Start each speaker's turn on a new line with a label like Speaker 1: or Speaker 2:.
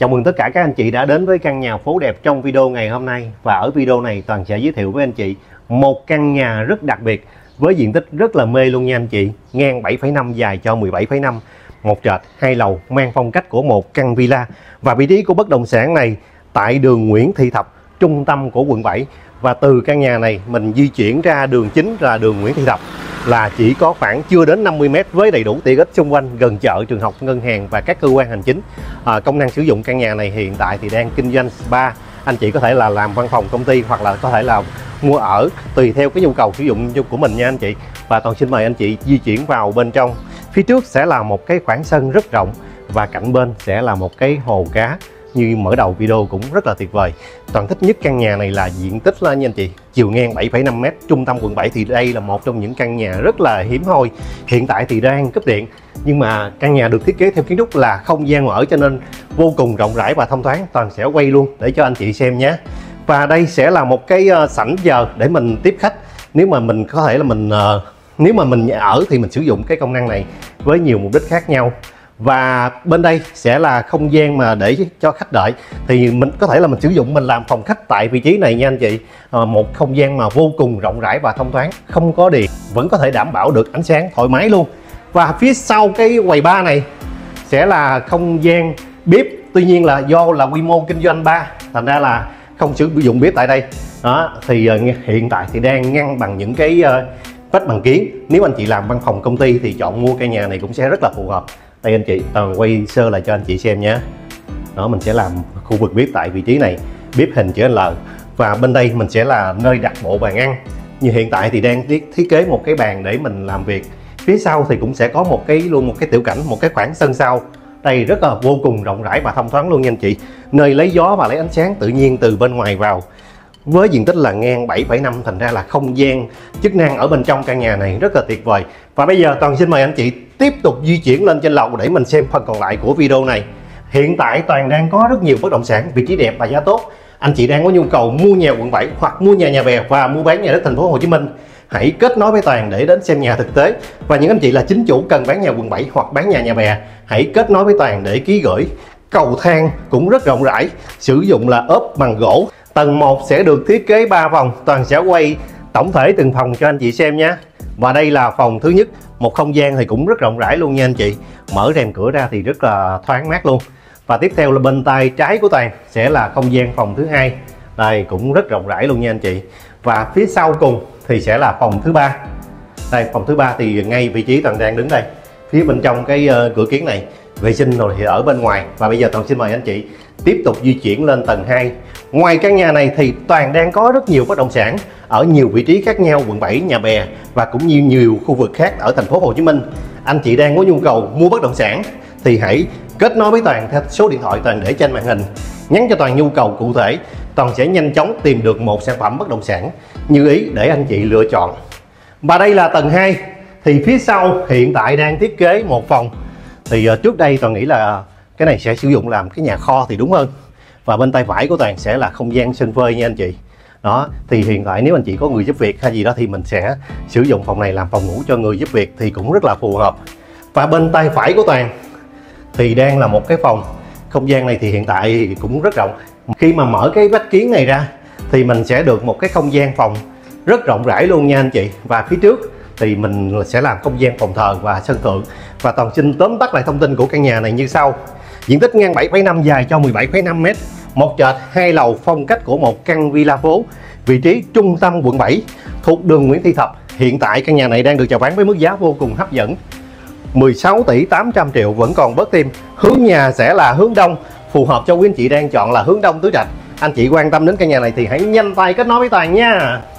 Speaker 1: Chào mừng tất cả các anh chị đã đến với căn nhà phố đẹp trong video ngày hôm nay. Và ở video này Toàn sẽ giới thiệu với anh chị một căn nhà rất đặc biệt với diện tích rất là mê luôn nha anh chị. Ngang 7,5, dài cho 17,5, một trệt 2 lầu, mang phong cách của một căn villa. Và vị trí của bất động sản này tại đường Nguyễn Thị Thập, trung tâm của quận 7. Và từ căn nhà này mình di chuyển ra đường chính là đường Nguyễn Thị Thập là chỉ có khoảng chưa đến 50 m với đầy đủ tiện ích xung quanh, gần chợ, trường học, ngân hàng và các cơ quan hành chính. Công năng sử dụng căn nhà này hiện tại thì đang kinh doanh spa. Anh chị có thể là làm văn phòng công ty hoặc là có thể là mua ở, tùy theo cái nhu cầu sử dụng của mình nha anh chị. Và Toàn xin mời anh chị di chuyển vào bên trong. Phía trước sẽ là một cái khoảng sân rất rộng và cạnh bên sẽ là một cái hồ cá. Như mở đầu video cũng rất là tuyệt vời. Toàn thích nhất căn nhà này là diện tích lên nha anh chị, chiều ngang 7,5 m, trung tâm quận 7. Thì đây là một trong những căn nhà rất là hiếm hoi. Hiện tại thì đang cấp điện, nhưng mà căn nhà được thiết kế theo kiến trúc là không gian mở, cho nên vô cùng rộng rãi và thông thoáng. Toàn sẽ quay luôn để cho anh chị xem nhé. Và đây sẽ là một cái sảnh giờ để mình tiếp khách. Nếu mà mình có thể là nếu mà mình ở thì mình sử dụng cái công năng này với nhiều mục đích khác nhau. Và bên đây sẽ là không gian mà để cho khách đợi, thì mình có thể là mình sử dụng, mình làm phòng khách tại vị trí này nha anh chị. Một không gian mà vô cùng rộng rãi và thông thoáng, không có điện vẫn có thể đảm bảo được ánh sáng thoải mái luôn. Và phía sau cái quầy bar này sẽ là không gian bếp, tuy nhiên là do là quy mô kinh doanh bar thành ra là không sử dụng bếp tại đây. Đó thì hiện tại thì đang ngăn bằng những cái vách bằng kiến. Nếu anh chị làm văn phòng công ty thì chọn mua căn nhà này cũng sẽ rất là phù hợp. Đây anh chị, Toàn quay sơ lại cho anh chị xem nhé. Đó, mình sẽ làm khu vực bếp tại vị trí này, bếp hình chữ L. Và bên đây mình sẽ là nơi đặt bộ bàn ăn. Như hiện tại thì đang thiết kế một cái bàn để mình làm việc. Phía sau thì cũng sẽ có một cái tiểu cảnh, một cái khoảng sân sau. Đây rất là vô cùng rộng rãi và thông thoáng luôn nha anh chị. Nơi lấy gió và lấy ánh sáng tự nhiên từ bên ngoài vào. Với diện tích là ngang 7,5, thành ra là không gian chức năng ở bên trong căn nhà này rất là tuyệt vời. Và bây giờ Toàn xin mời anh chị tiếp tục di chuyển lên trên lầu để mình xem phần còn lại của video này. Hiện tại Toàn đang có rất nhiều bất động sản vị trí đẹp và giá tốt. Anh chị đang có nhu cầu mua nhà quận 7 hoặc mua nhà Bè và mua bán nhà đất thành phố Hồ Chí Minh, hãy kết nối với Toàn để đến xem nhà thực tế. Và những anh chị là chính chủ cần bán nhà quận 7 hoặc bán nhà Bè, hãy kết nối với Toàn để ký gửi. Cầu thang cũng rất rộng rãi, sử dụng là ốp bằng gỗ. Tầng 1 sẽ được thiết kế 3 phòng. Toàn sẽ quay tổng thể từng phòng cho anh chị xem nhé. Và đây là phòng thứ nhất, một không gian thì cũng rất rộng rãi luôn nha anh chị. Mở rèm cửa ra thì rất là thoáng mát luôn. Và tiếp theo là bên tay trái của Toàn sẽ là không gian phòng thứ hai. Đây cũng rất rộng rãi luôn nha anh chị. Và phía sau cùng thì sẽ là phòng thứ ba. Đây, phòng thứ ba thì ngay vị trí Toàn đang đứng đây. Phía bên trong cái cửa kiến này, vệ sinh rồi thì ở bên ngoài. Và bây giờ Toàn xin mời anh chị tiếp tục di chuyển lên tầng 2. Ngoài căn nhà này thì Toàn đang có rất nhiều bất động sản ở nhiều vị trí khác nhau, quận 7, nhà Bè và cũng như nhiều khu vực khác ở thành phố Hồ Chí Minh. Anh chị đang có nhu cầu mua bất động sản thì hãy kết nối với Toàn theo số điện thoại Toàn để trên màn hình. Nhắn cho Toàn nhu cầu cụ thể, Toàn sẽ nhanh chóng tìm được một sản phẩm bất động sản như ý để anh chị lựa chọn. Và đây là tầng 2. Thì phía sau hiện tại đang thiết kế một phòng. Thì trước đây Toàn nghĩ là cái này sẽ sử dụng làm cái nhà kho thì đúng hơn. Và bên tay phải của Toàn sẽ là không gian sân phơi nha anh chị. Đó, thì hiện tại nếu anh chị có người giúp việc hay gì đó thì mình sẽ sử dụng phòng này làm phòng ngủ cho người giúp việc thì cũng rất là phù hợp. Và bên tay phải của Toàn thì đang là một cái phòng. Không gian này thì hiện tại cũng rất rộng. Khi mà mở cái vách kiến này ra thì mình sẽ được một cái không gian phòng rất rộng rãi luôn nha anh chị. Và phía trước thì mình sẽ làm không gian phòng thờ và sân thượng. Và Toàn xin tóm tắt lại thông tin của căn nhà này như sau. Diện tích ngang 7,5, dài cho 17,5 m, một trệt 2 lầu, phong cách của một căn villa phố, vị trí trung tâm quận 7, thuộc đường Nguyễn Thị Thập. Hiện tại căn nhà này đang được chào bán với mức giá vô cùng hấp dẫn, 16 tỷ 800 triệu, vẫn còn bớt tim. Hướng nhà sẽ là hướng đông, phù hợp cho quý anh chị đang chọn là hướng đông tứ trạch. Anh chị quan tâm đến căn nhà này thì hãy nhanh tay kết nối với Toàn nha.